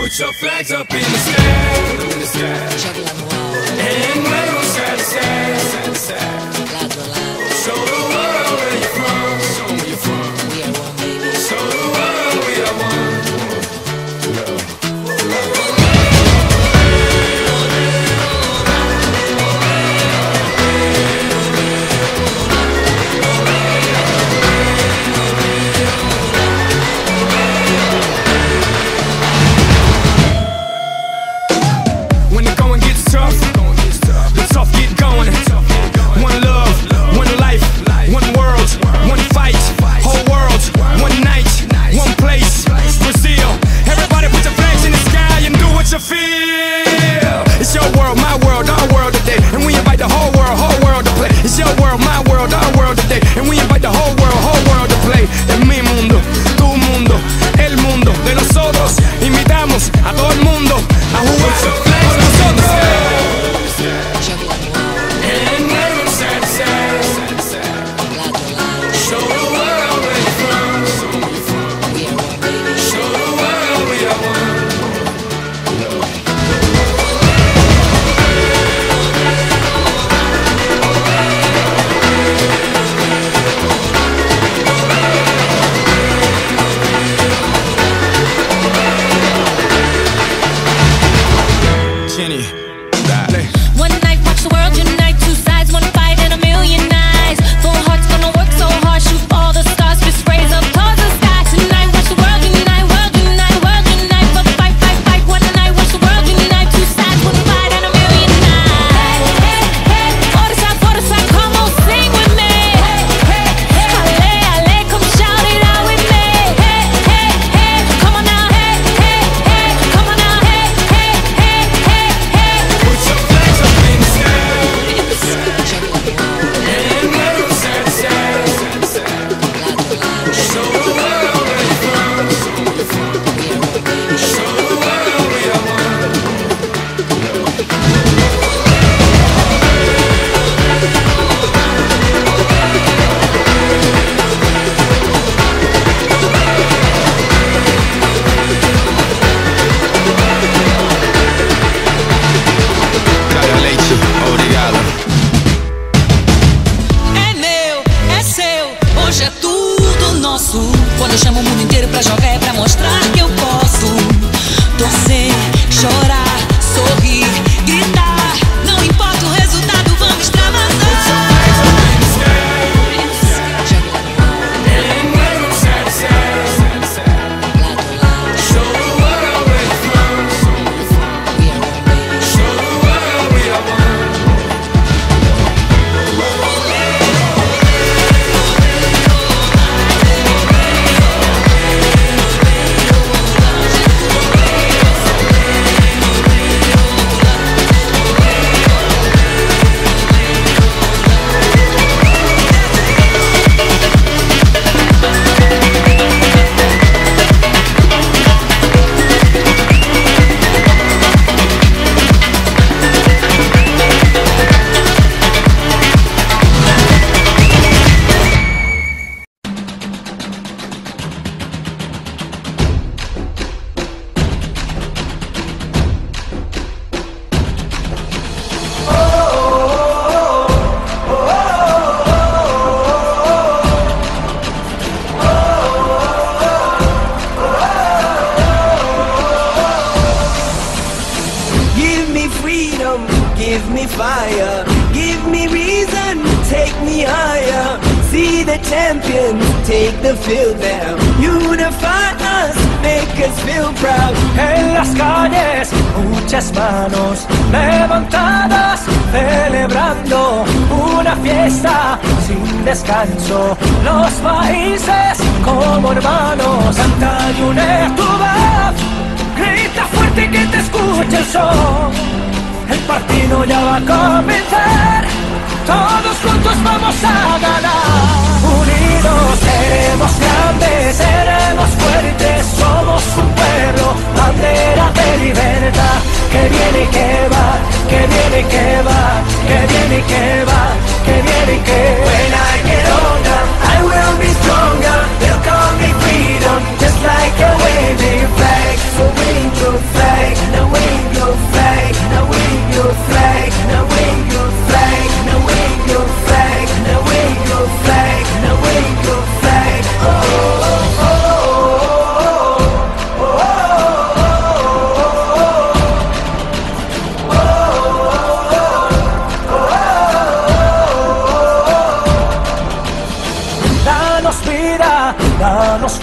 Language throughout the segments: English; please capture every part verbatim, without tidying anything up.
Put your flags up in the sky, in the sky. And wave them side to side, side to side. Show the world where you're from, show 'em where you're from. We are one, baby. Show the world we are one. When the going gets tough, the tough get going. One love, one life, one world, one fight, whole world, one night, one place, Brazil. Everybody put your flags in the sky and do what you feel. It's your world, my world, our world today, and we invite the whole world, whole world to play. It's your world, my world, our world today, and we invite the whole world, whole world to play. Es mi mundo, tu mundo, el mundo de nosotros. Invitamos a todo el mundo a jugar con nosotros. And wave them side to side, side to side. Show the world where you're from, show 'em where you're from. We are one, baby. Show the world we are one. Jenny, dale. One night, watch the world unite. Two sides, one fight, and a million eyes. Full hearts gonna work so hard, shoot all the stars, fist raise up towards the sky. Tonight, watch the world unite, world unite, world unite. For fight, fight, fight. One night, watch the world unite. Two sides, one fight, and a million eyes. Hey, hey, hey. Forza, forza, come on, sing with me. Hey, hey, hey. Ale, ale, come shout it out with me. Hey, hey, hey. Come on now, hey, hey, hey. Come on now, hey, hey, hey, hey, hey. Put your flags up in the sky, and wave them side to side, side to side. Show the world where you're from, show 'em where you're from. Show the world we are one. Caio Leite, obrigado. É meu, é seu, hoje é tudo nosso. Quando eu chamo o mundo inteiro pra jogar é pra mostrar que eu posso. Torcer, chorar, sorrir, gritar. Não importa o resultado, vamos extravasar. And wave them side to side, side to side. Show the world where you're from, show 'em where you're from. Show the world we are one. Give me freedom, give me fire, give me reason, take me higher. See the champions, take the field now. Unify us, make us feel proud. En las calles, muchas manos levantadas, celebrando una fiesta sin descanso. Los países como hermanos, canta y une tu voz, grita fuerte que te escuche el sol. El partido ya va a comenzar, todos juntos vamos a ganar. Unidos seremos grandes, seremos fuertes, somos un pueblo, bandera de libertad. Que viene y que va, que viene y que va, que viene y que va, que viene y que va. When I get older, I will be stronger. They'll call me freedom, just like a waving flag. So wave your flag.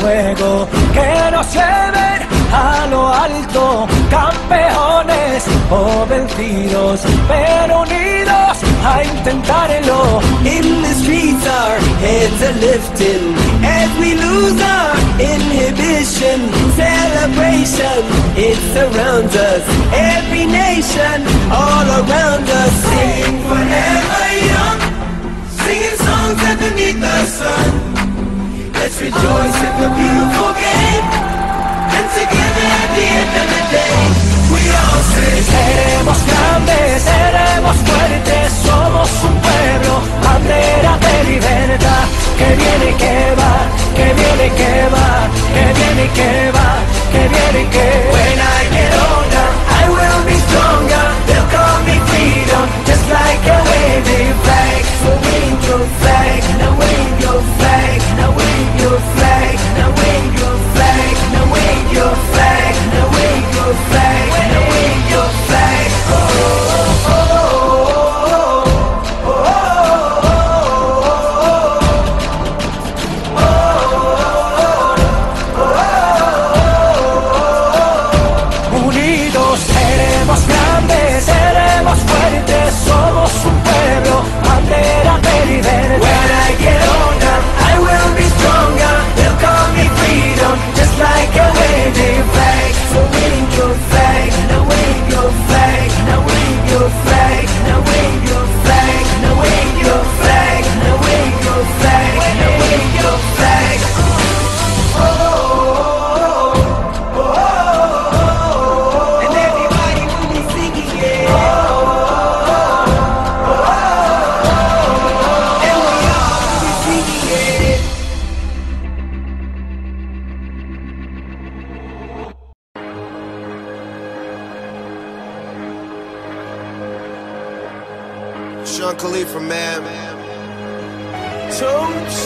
fuego, que nos lleven a lo alto, campeones o vencidos, pero unidos a intentarlo. In the streets our heads are lifting as we lose our inhibition. Celebration, it surrounds us, every nation, all around us. Sing forever young, singing songs underneath the sun. Let's rejoice in the beautiful game, and together at the end of the day, we all say, seremos grandes, seremos fuertes, somos un pueblo, bandera de libertad, que viene y que va, que viene y que va, que viene y que va, que viene y que va. When I get older, I will be stronger, they'll call me freedom, just like a waving flag. So wave your flag, now wave your flag, now wave your flag, now wave your flag, now wave your flag, now wave your flag, now wave your flag. Oh, oh, oh, oh, oh, oh. Unidos seremos grandes, seremos fuertes, somos un pueblo, bandera de libertad. When I get older, I will be stronger, they'll call me freedom, just like a waving flag. So wave your flag, now wave your flag, now wave your flag, now wave your flag, now wave your flag, now wave your flag, now wave your flag. Oh, oh, oh, oh, oh, and everybody will be singing it. Oh, oh, oh, and we all will be singing it. Sean Khalifa, man. Two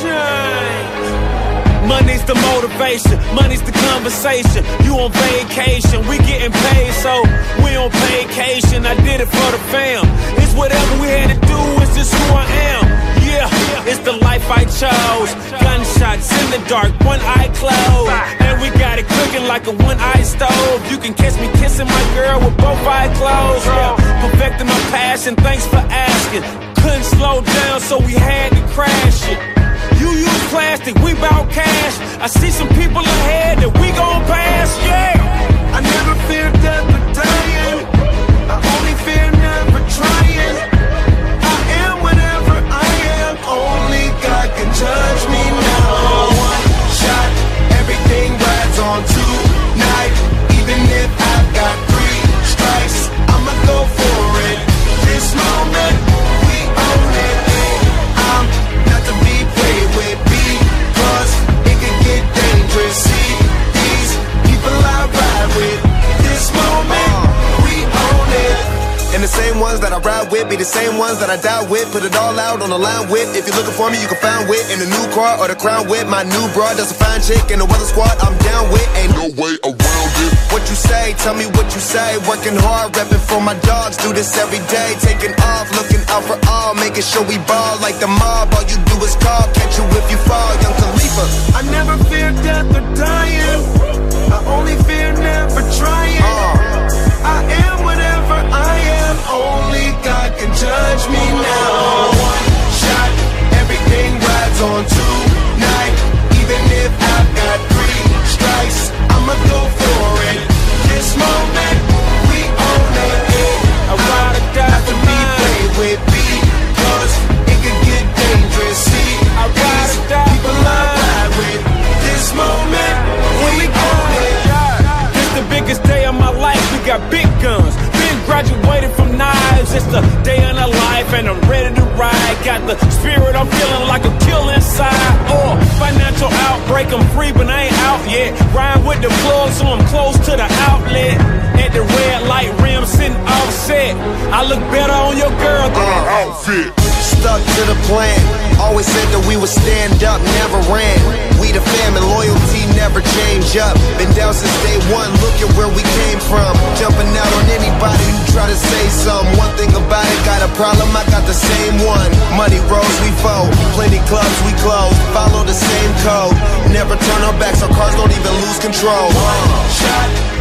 chains. Money's the motivation, money's the conversation. You on vacation, we getting paid, so we on vacation. I did it for the fam. It's whatever we had to do, it's just who I am. Yeah, it's the life I chose. Gunshots in the dark, one eye closed, and we got it cooking like a one-eye stove. You can catch me kissing my girl with both eyes closed. Yeah, perfecting my passion, thanks for asking. Couldn't slow down, so we had to crash it. You use plastic, we bout cash. I see some people ahead that we gon' pass, yeah. I never fear death or dying, I only fear never trying. I am whatever I am, only God can judge me now. One shot, everything rides on tonight. Even if I've got three strikes, I'ma go for it. This moment, we own it. I'm not to be played with, because it can get dangerous. See, these people I ride with. This moment, we own it. And the same ones that I ride with be the same ones that I die with. Put it all out on the line with. If you're looking for me, you can find wit in the new car or the crown with. My new broad does a fine chick in the weather squad I'm down with. Ain't no way around it. What you say, tell me what you say. Working hard, repping for my dogs. Do this every day, taking off, looking out for all, making sure we ball like the mob. All you do is call, catch you if you fall. Young Khalifa. I never fear death or dying, I only fear never trying. uh. I am whatever I am, only God can judge me now. One shot, everything rides on tonight. Even if I've got three strikes, I'ma go for it. This moment, we own it. I ride or die Not to be played with, because it can get dangerous. See, I ride or die people I ride with. This moment, we own it. This the biggest day of my life, we got big guns. Been graduated from knives, it's the day in a life and I'm ready to ride. Got the spirit, I'm feeling like a kill inside. Or financial outbreak, I'm free but I ain't out yet. Ride with the plug so I'm close to the outlet. At the red light rim sitting offset, I look better on your girl than an outfit. Stuck to the plan, always said that we would stand up, never ran. We the fam and loyalty never change up. Been down since day one, look at where we came from. Jumping out on anybody who try to say something. One thing about it, got a problem, I got the same one. Money rolls, we fold, plenty clubs, we close. Follow the same code, never turn our backs, our cars don't even lose control. One shot.